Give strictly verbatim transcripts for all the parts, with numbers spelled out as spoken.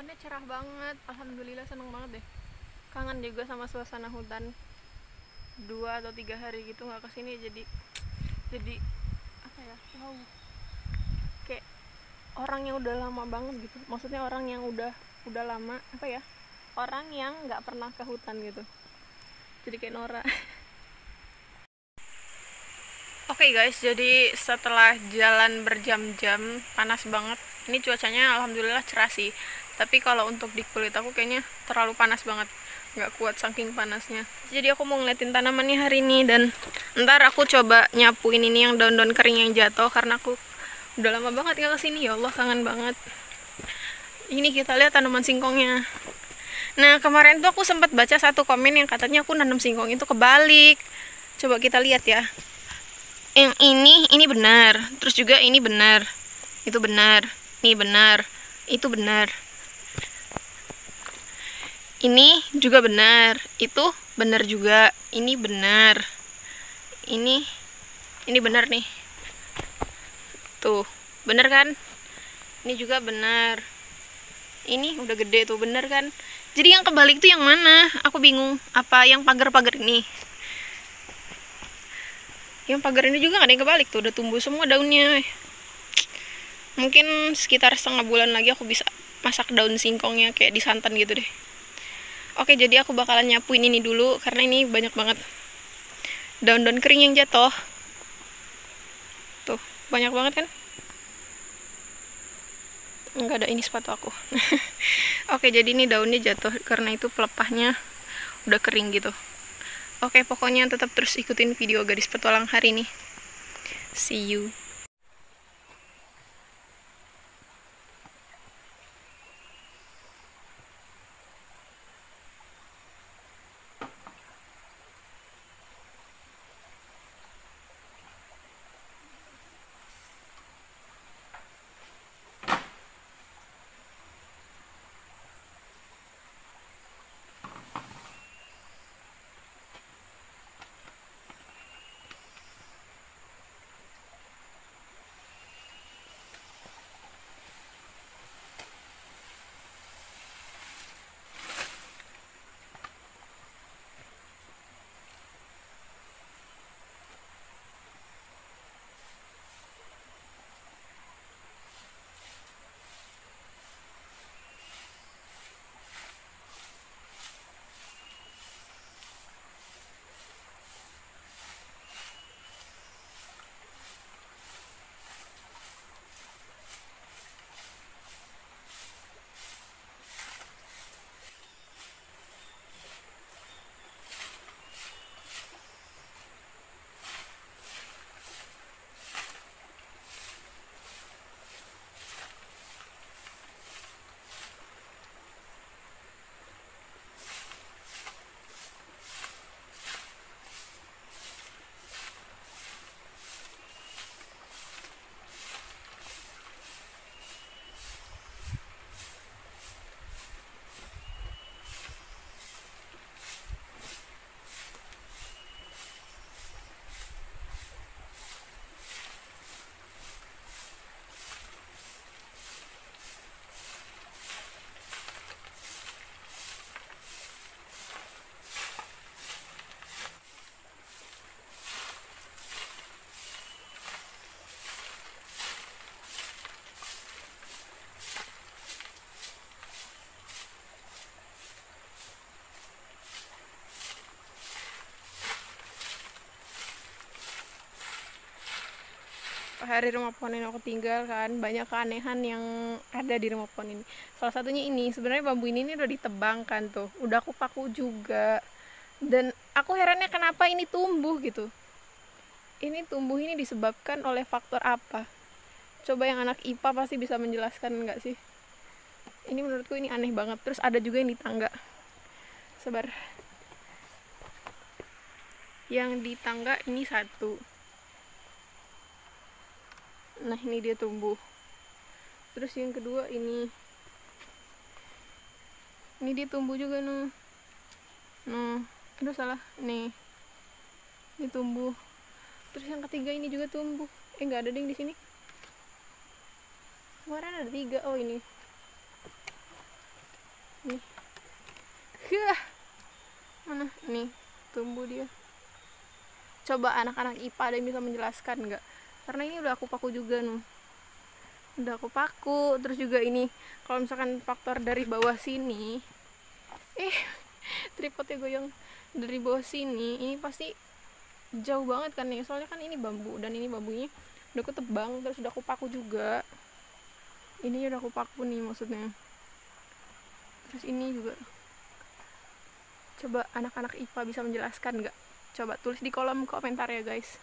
awannya cerah banget, alhamdulillah, seneng banget deh. Kangen juga sama suasana hutan. Dua atau tiga hari gitu nggak kesini, jadi jadi apa ya, wow, kayak orang yang udah lama banget gitu. Maksudnya orang yang udah udah lama, apa ya, orang yang nggak pernah ke hutan gitu, jadi kayak Nora. Oke okay guys, jadi setelah jalan berjam-jam, panas banget. Ini cuacanya alhamdulillah cerah sih. Tapi kalau untuk di kulit aku kayaknya terlalu panas banget. Nggak kuat saking panasnya. Jadi aku mau ngeliatin tanamannya hari ini. Dan ntar aku coba nyapuin ini yang daun-daun kering yang jatuh. Karena aku udah lama banget nggak kesini. Ya Allah, kangen banget. Ini kita lihat tanaman singkongnya. Nah, kemarin tuh aku sempat baca satu komen yang katanya aku nanam singkong itu kebalik. Coba kita lihat ya. Yang ini ini benar, terus juga ini benar, itu benar, ini benar, itu benar, ini juga benar, itu benar juga, ini benar, ini ini benar nih, tuh benar kan, ini juga benar, ini udah gede tuh, benar kan. Jadi yang kebalik tuh yang mana, aku bingung. Apa yang pagar-pagar ini? Yang pagar ini juga gak ada yang kebalik tuh, udah tumbuh semua daunnya. Mungkin sekitar setengah bulan lagi aku bisa masak daun singkongnya kayak di santan gitu deh. Oke, jadi aku bakalan nyapuin ini dulu karena ini banyak banget daun-daun kering yang jatuh. Tuh, banyak banget kan? Enggak ada, ini sepatu aku. Oke, jadi ini daunnya jatuh karena itu pelepahnya udah kering gitu. Oke, pokoknya tetap terus ikutin video Gadis Petualang hari ini. See you. Hari rumah pohon ini aku tinggal kan, banyak keanehan yang ada di rumah pohon ini. Salah satunya ini, sebenarnya bambu ini, ini udah ditebang kan tuh, udah aku paku juga. Dan aku herannya kenapa ini tumbuh gitu. Ini tumbuh ini disebabkan oleh faktor apa? Coba yang anak I P A pasti bisa menjelaskan nggak sih? Ini menurutku ini aneh banget. Terus ada juga yang di tangga. Sebar. Yang di tangga ini satu. Nah, ini dia tumbuh. Terus yang kedua ini. Ini dia tumbuh juga noh. Noh, aduh salah. Nih. Ini tumbuh. Terus yang ketiga ini juga tumbuh. Eh, nggak ada ding di sini. Kemarin ada tiga. Oh, ini. nih. Hah, mana nih tumbuh dia. Coba anak-anak I P A ada yang bisa menjelaskan nggak? Karena ini udah aku paku juga nih, udah aku paku. Terus juga ini kalau misalkan faktor dari bawah sini, eh tripodnya goyang, dari bawah sini ini pasti jauh banget kan nih, soalnya kan ini bambu dan ini bambunya udah aku tebang, terus udah aku paku juga. Ini udah aku paku nih maksudnya. Terus ini juga. Coba anak-anak I P A bisa menjelaskan nggak? Coba tulis di kolom komentar ya guys.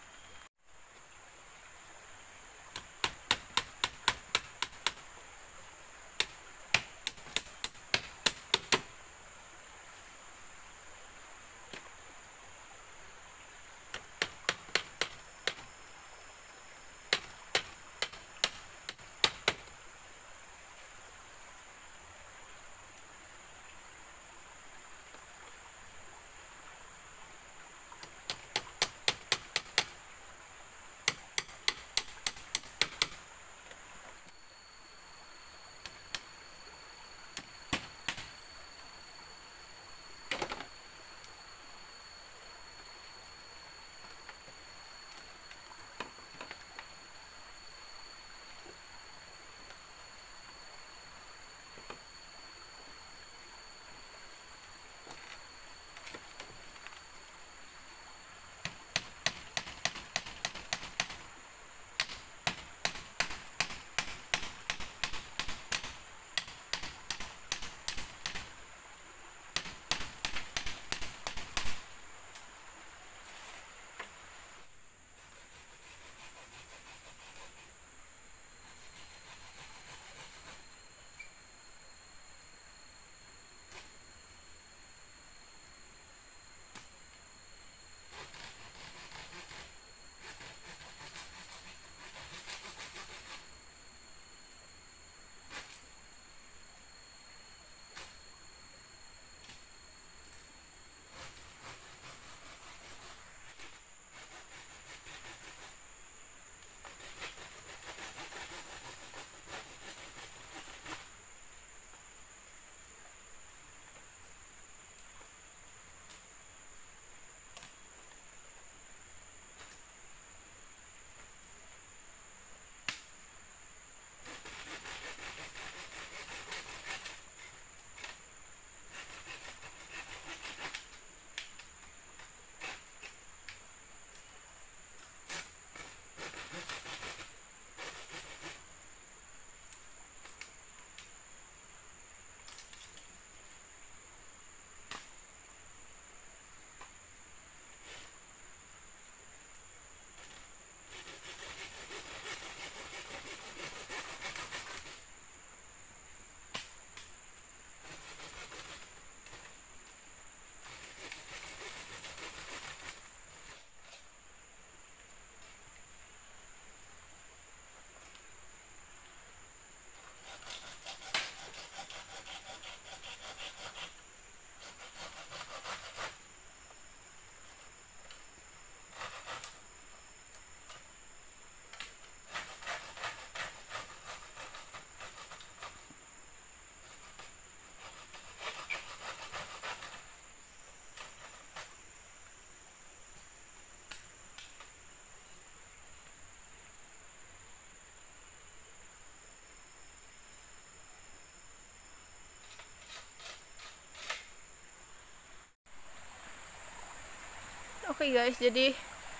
Oke okay guys, jadi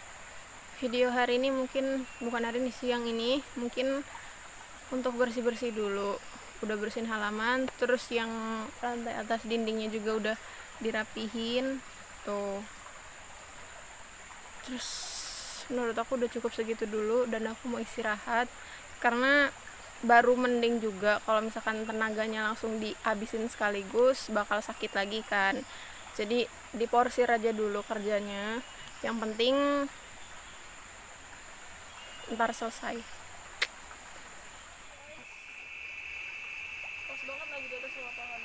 video hari ini mungkin bukan hari ini, siang ini mungkin untuk bersih-bersih dulu. Udah bersihin halaman, terus yang lantai atas dindingnya juga udah dirapihin tuh. Terus menurut aku udah cukup segitu dulu dan aku mau istirahat karena baru mending juga. Kalau misalkan tenaganya langsung dihabisin sekaligus bakal sakit lagi kan. Jadi diporsir aja dulu kerjanya, yang penting ntar selesai. Pas banget lagi di atas lapangan.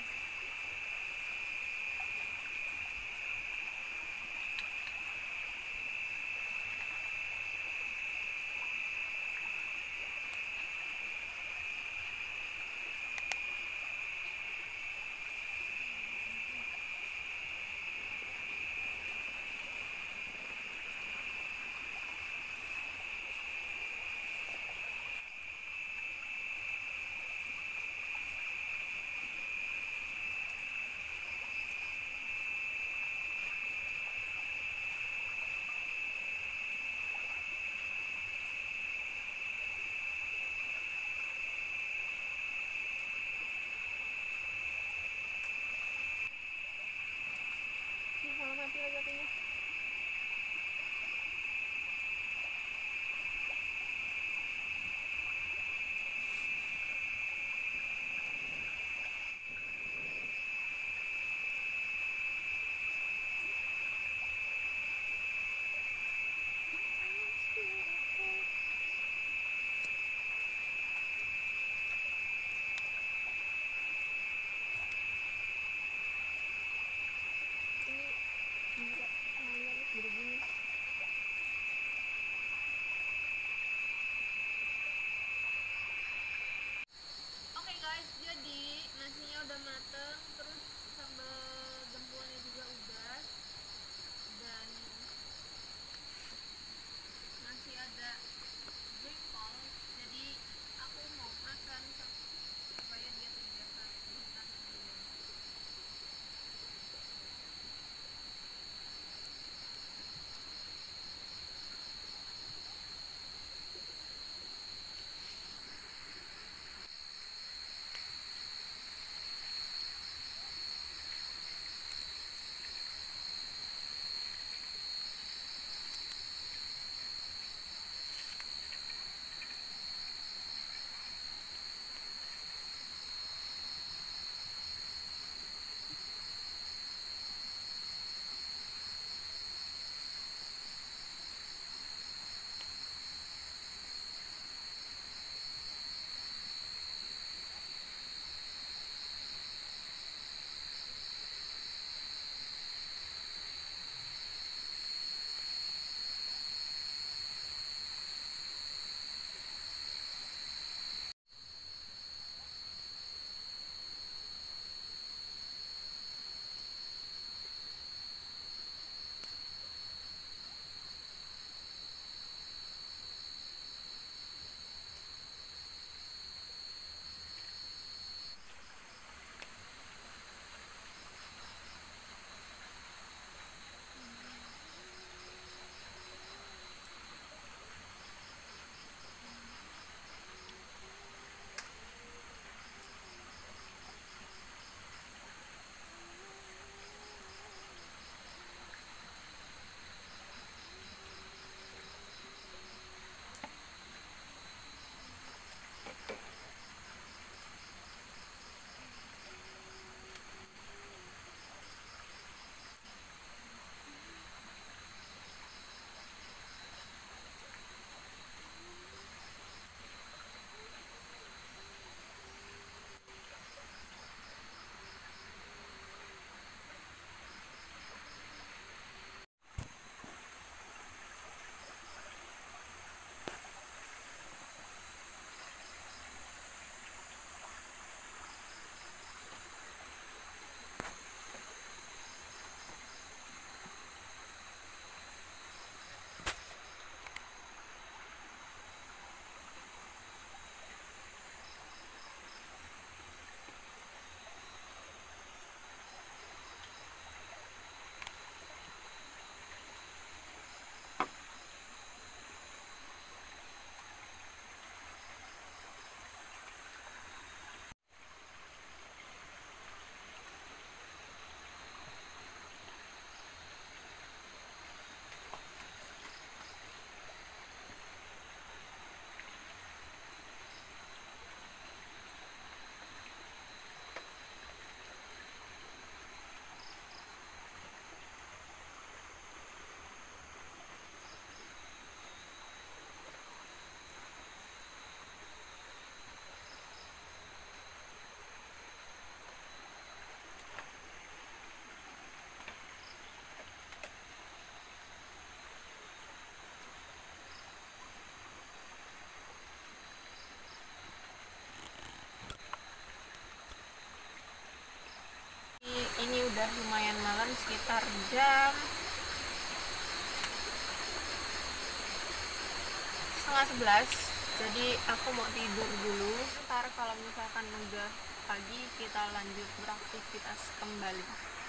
setengah sebelas, jadi aku mau tidur dulu. Ntar kalau misalkan udah pagi kita lanjut beraktivitas kembali.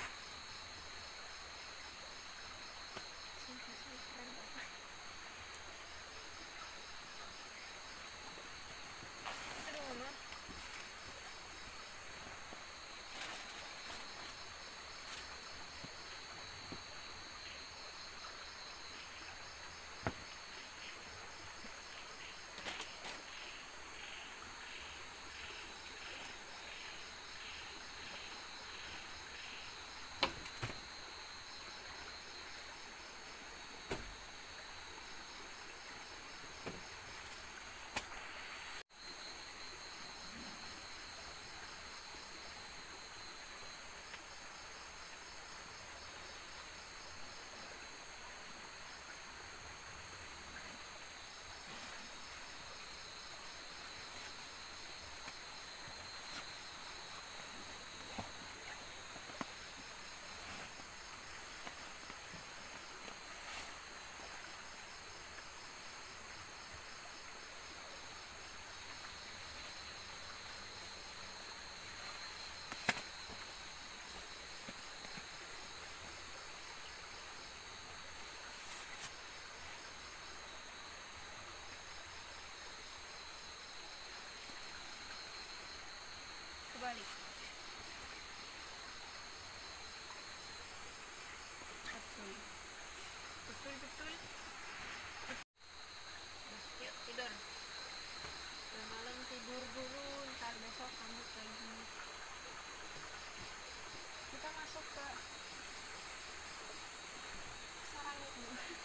Kembali. Betul. Betul betul. Yuk tidur. Udah malam tidur dulu, ntar besok lanjut lagi. Kita masuk ke sarang itu.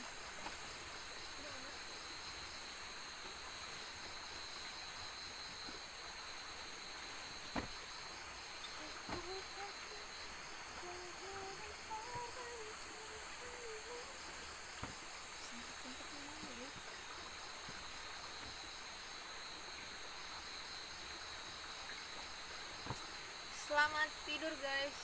Selamat tidur guys.